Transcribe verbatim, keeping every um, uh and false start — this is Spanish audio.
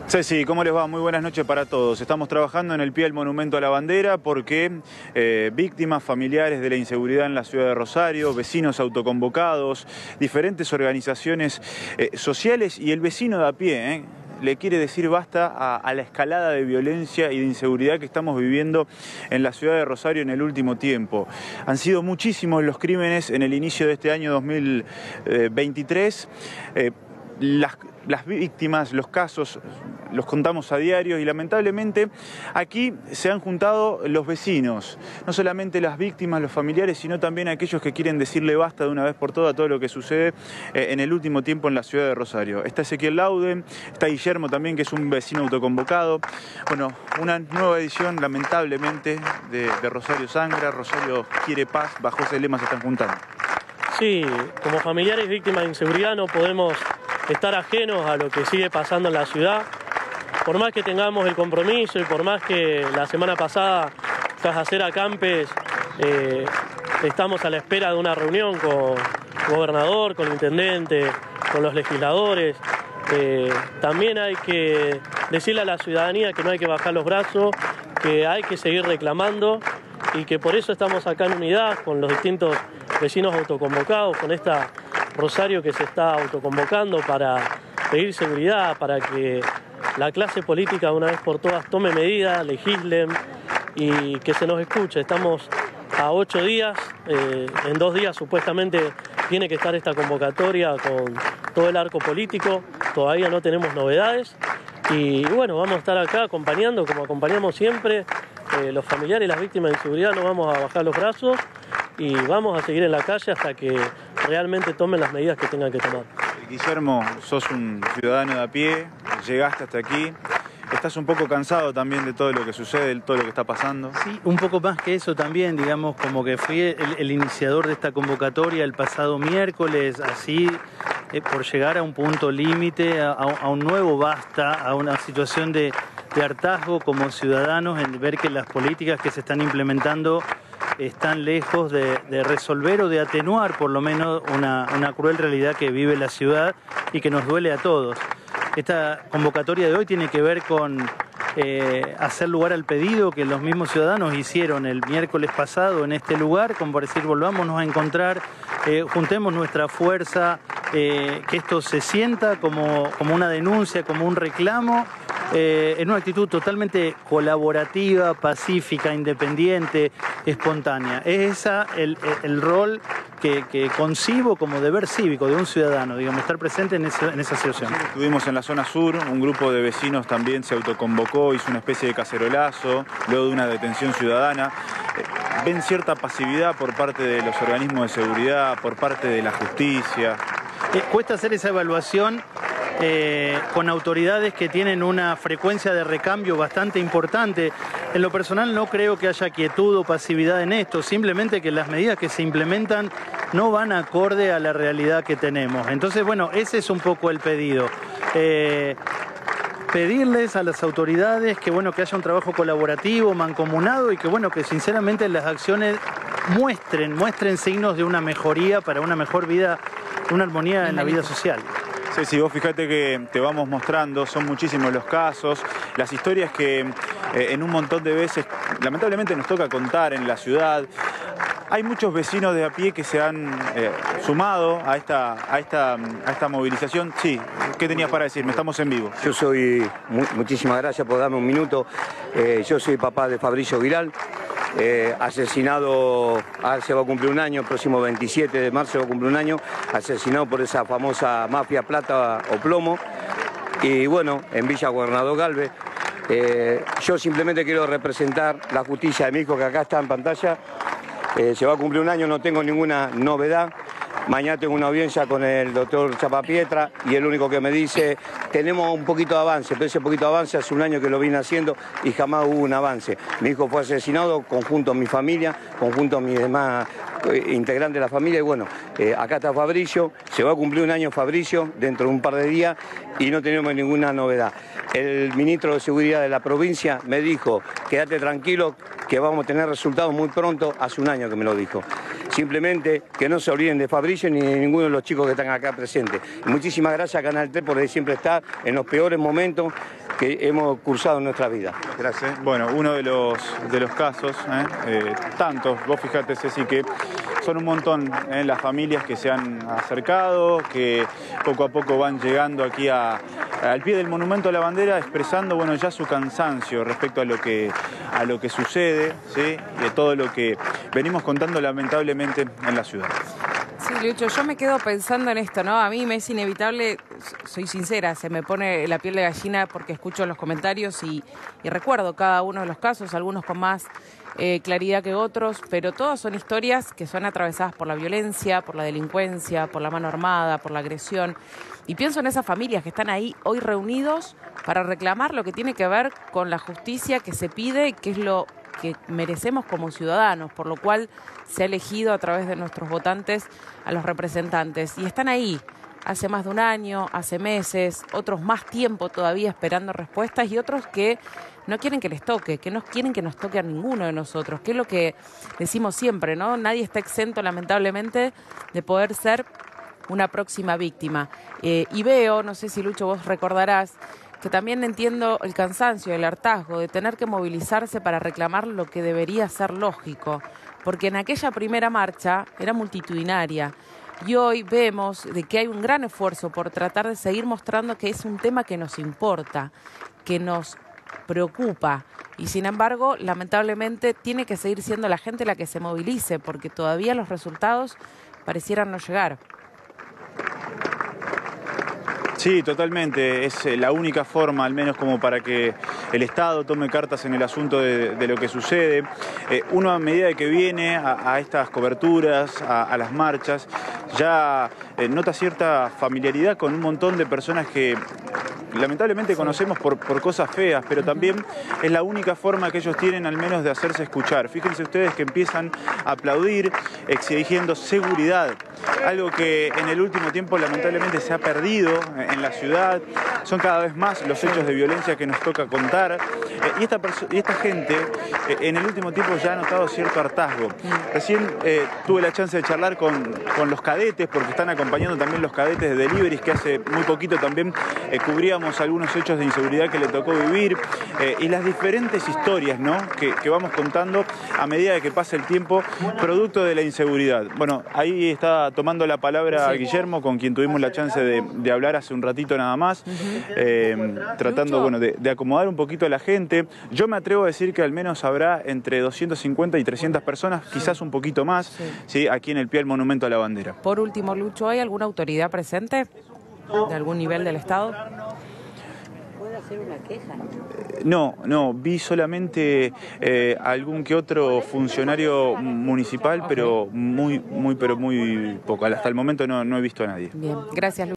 Ceci, ¿cómo les va? Muy buenas noches para todos. Estamos trabajando en el pie del Monumento a la Bandera porque eh, víctimas, familiares de la inseguridad en la ciudad de Rosario, vecinos autoconvocados, diferentes organizaciones eh, sociales y el vecino de a pie, ¿eh? le quiere decir basta a, a la escalada de violencia y de inseguridad que estamos viviendo en la ciudad de Rosario en el último tiempo. Han sido muchísimos los crímenes en el inicio de este año dos mil veintitrés. Eh, las, las víctimas, los casos, los contamos a diario y lamentablemente aquí se han juntado los vecinos, no solamente las víctimas, los familiares, sino también aquellos que quieren decirle basta de una vez por todas a todo lo que sucede eh, en el último tiempo en la ciudad de Rosario. Está Ezequiel Laude, está Guillermo también, que es un vecino autoconvocado. Bueno, una nueva edición lamentablemente de, de Rosario Sangra, Rosario quiere paz, bajo ese lema se están juntando. Sí, como familiares víctimas de inseguridad no podemos estar ajenos a lo que sigue pasando en la ciudad. Por más que tengamos el compromiso y por más que la semana pasada, tras hacer acampes, eh, estamos a la espera de una reunión con el gobernador, con el intendente, con los legisladores, eh, también hay que decirle a la ciudadanía que no hay que bajar los brazos, que hay que seguir reclamando y que por eso estamos acá en unidad con los distintos vecinos autoconvocados, con esta Rosario que se está autoconvocando para pedir seguridad, para que la clase política de una vez por todas tome medidas, legislen y que se nos escuche. Estamos a ocho días, eh, en dos días supuestamente tiene que estar esta convocatoria con todo el arco político, todavía no tenemos novedades y bueno, vamos a estar acá acompañando como acompañamos siempre, eh, los familiares y las víctimas de inseguridad no vamos a bajar los brazos y vamos a seguir en la calle hasta que realmente tomen las medidas que tengan que tomar. Guillermo, sos un ciudadano de a pie, llegaste hasta aquí, estás un poco cansado también de todo lo que sucede, de todo lo que está pasando. Sí, un poco más que eso también, digamos, como que fui el, el iniciador de esta convocatoria el pasado miércoles, así eh, por llegar a un punto límite, a, a un nuevo basta, a una situación de, de hartazgo como ciudadanos en ver que las políticas que se están implementando están lejos de, de resolver o de atenuar por lo menos una, una cruel realidad que vive la ciudad y que nos duele a todos. Esta convocatoria de hoy tiene que ver con eh, hacer lugar al pedido que los mismos ciudadanos hicieron el miércoles pasado en este lugar, como por decir, volvámonos a encontrar, eh, juntemos nuestra fuerza, eh, que esto se sienta como, como una denuncia, como un reclamo, Eh, en una actitud totalmente colaborativa, pacífica, independiente, espontánea. Es esa el, el rol que, que concibo como deber cívico de un ciudadano, digamos, estar presente en, ese, en esa situación. Estuvimos en la zona sur, un grupo de vecinos también se autoconvocó, hizo una especie de cacerolazo, luego de una detención ciudadana. ¿Ven cierta pasividad por parte de los organismos de seguridad, por parte de la justicia? Eh, cuesta hacer esa evaluación Eh, con autoridades que tienen una frecuencia de recambio bastante importante. En lo personal no creo que haya quietud o pasividad en esto, simplemente que las medidas que se implementan no van acorde a la realidad que tenemos. Entonces, bueno, ese es un poco el pedido. Eh, pedirles a las autoridades que, bueno, que haya un trabajo colaborativo, mancomunado y que, bueno, que sinceramente las acciones muestren, muestren signos de una mejoría para una mejor vida, una armonía en la vida social. Sí, sí, vos fíjate que te vamos mostrando, son muchísimos los casos, las historias que eh, en un montón de veces lamentablemente nos toca contar en la ciudad. Hay muchos vecinos de a pie que se han eh, sumado a esta, a, esta, a esta movilización. Sí, ¿qué tenías para decirme? Estamos en vivo. Yo soy, mu muchísimas gracias por darme un minuto, eh, yo soy papá de Fabricio Viral. Eh, asesinado, ahora se va a cumplir un año, el próximo veintisiete de marzo se va a cumplir un año, asesinado por esa famosa mafia plata o plomo, y bueno, en Villa Gobernador Galvez. Eh, yo simplemente quiero representar la justicia de mi hijo que acá está en pantalla. Eh, se va a cumplir un año, no tengo ninguna novedad. Mañana tengo una audiencia con el doctor Chapapietra y el único que me dice, tenemos un poquito de avance, pero ese poquito de avance hace un año que lo vine haciendo y jamás hubo un avance. Mi hijo fue asesinado, conjunto a mi familia, conjunto a mis demás integrantes de la familia y bueno, eh, acá está Fabricio, se va a cumplir un año Fabricio dentro de un par de días y no tenemos ninguna novedad. El ministro de Seguridad de la provincia me dijo, quédate tranquilo que vamos a tener resultados muy pronto, hace un año que me lo dijo. Simplemente que no se olviden de Fabricio ni de ninguno de los chicos que están acá presentes. Muchísimas gracias a Canal tres por siempre estar en los peores momentos que hemos cursado en nuestra vida. Gracias. Bueno, uno de los, de los casos, ¿eh? Eh, tantos, vos fijate, Ceci, que son un montón ¿eh? las familias que se han acercado, que poco a poco van llegando aquí a, al pie del Monumento a la Bandera, expresando bueno, ya su cansancio respecto a lo que, a lo que sucede, ¿sí? Y de todo lo que venimos contando lamentablemente en la ciudad. Sí, Lucho, yo me quedo pensando en esto, ¿no? A mí me es inevitable, soy sincera, se me pone la piel de gallina porque escucho los comentarios y, y recuerdo cada uno de los casos, algunos con más eh, claridad que otros, pero todas son historias que son atravesadas por la violencia, por la delincuencia, por la mano armada, por la agresión. Y pienso en esas familias que están ahí hoy reunidos para reclamar lo que tiene que ver con la justicia que se pide y que es lo que merecemos como ciudadanos, por lo cual se ha elegido a través de nuestros votantes a los representantes. Y están ahí hace más de un año, hace meses, otros más tiempo todavía esperando respuestas y otros que no quieren que les toque, que no quieren que nos toque a ninguno de nosotros, que es lo que decimos siempre, ¿no? Nadie está exento, lamentablemente, de poder ser una próxima víctima. Eh, y veo, no sé si Lucho vos recordarás, que también entiendo el cansancio, el hartazgo de tener que movilizarse para reclamar lo que debería ser lógico, porque en aquella primera marcha era multitudinaria y hoy vemos de que hay un gran esfuerzo por tratar de seguir mostrando que es un tema que nos importa, que nos preocupa y sin embargo, lamentablemente, tiene que seguir siendo la gente la que se movilice porque todavía los resultados parecieran no llegar. Sí, totalmente. Es la única forma, al menos como para que el Estado tome cartas en el asunto de, de lo que sucede. Eh, uno a medida de que viene a, a estas coberturas, a, a las marchas, ya eh, nota cierta familiaridad con un montón de personas que lamentablemente conocemos por, por cosas feas, pero también es la única forma que ellos tienen al menos de hacerse escuchar. Fíjense ustedes que empiezan a aplaudir exigiendo seguridad, algo que en el último tiempo lamentablemente se ha perdido en la ciudad. Son cada vez más los hechos de violencia que nos toca contar. Eh, y, esta y esta gente eh, en el último tiempo ya ha notado cierto hartazgo. Recién eh, tuve la chance de charlar con, con los cadetes, porque están acompañando también los cadetes de Deliveries, que hace muy poquito también eh, cubríamos algunos hechos de inseguridad que le tocó vivir eh, y las diferentes historias, ¿no? que, que vamos contando a medida de que pasa el tiempo, producto de la inseguridad. Bueno, ahí está tomando la palabra sí. Guillermo, con quien tuvimos la chance de, de hablar hace un ratito nada más, uh-huh. eh, tratando bueno, de, de acomodar un poquito a la gente. Yo me atrevo a decir que al menos habrá entre doscientas cincuenta y trescientas personas, sí. quizás un poquito más, sí. ¿sí? aquí en el pie del Monumento a la Bandera. Por último, Lucho, ¿hay alguna autoridad presente de algún nivel del Estado? ¿Puede hacer una queja? No, no, vi solamente eh, algún que otro funcionario municipal, okay. pero muy, muy, pero muy poco. Hasta el momento no, no he visto a nadie. Bien, gracias, Lucho.